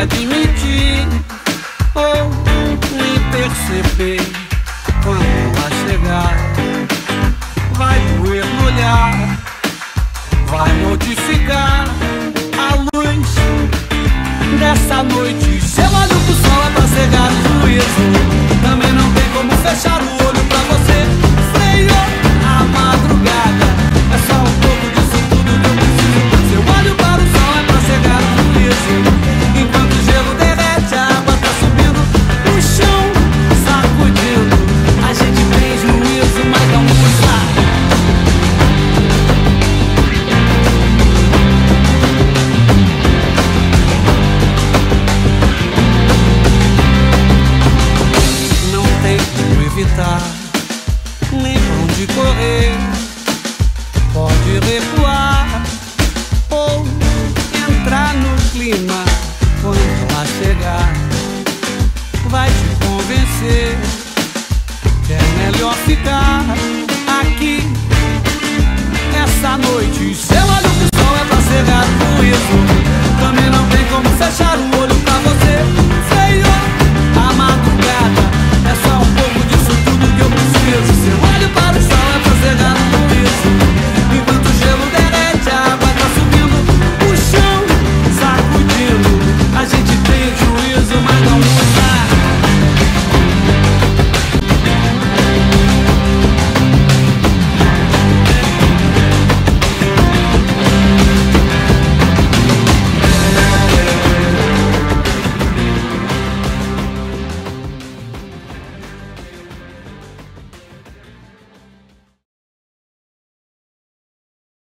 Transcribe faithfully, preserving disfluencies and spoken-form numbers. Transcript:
admitir ou nem perceber. Quando ela chegar, vai doer no olhar, vai modificar a luz dessa noite. Seu olho pro sol é pra cegar o juízo. Também não tem como fechar o olho pra você. Freio a madrugada, é só um pouco disso tudo que eu preciso. Seu olho para o sol é pra cegar o juízo. Enquanto o gelo derrete, a água tá subindo no chão, sacudindo. A gente tem juízo, mas não custa. Não tem como evitar, nem pra onde correr. Pode recuar ou entrar no clima. Quando ela chegar, vai te convencer que é melhor ficar aqui essa noite. Seu olho pro sol é pra cegar o juízo. Também não tem como fechar o olho